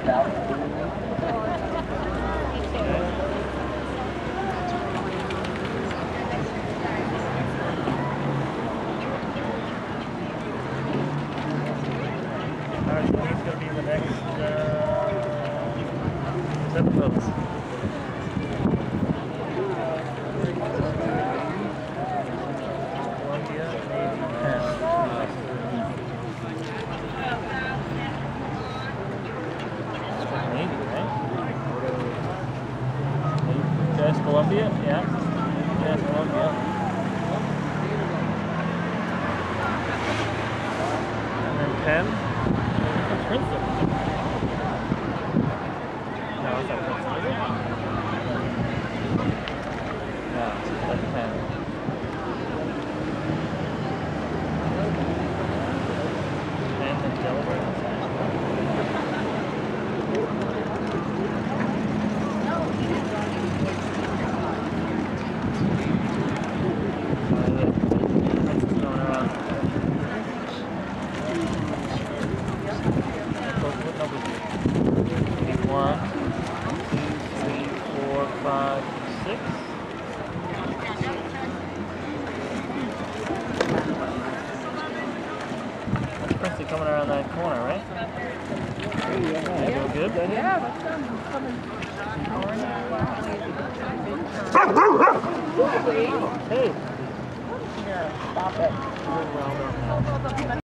Alright, so he's going to be in the next 7 votes. Columbia, Navy, Penn. Navy, right? That's Columbia? Yeah. That's Columbia. And then Penn. Princeton. No, it's not Princeton, is it? No, it's Penn. Penn and Delaware. 1, 2, 3, 4, 5, 6. That's Princeton coming around that corner, right? Yeah, go good? Yeah, that's coming. Hey! Yeah, stop it.